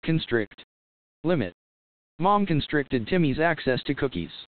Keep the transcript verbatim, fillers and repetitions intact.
Constrict. Limit. Mom constricted Timmy's access to cookies.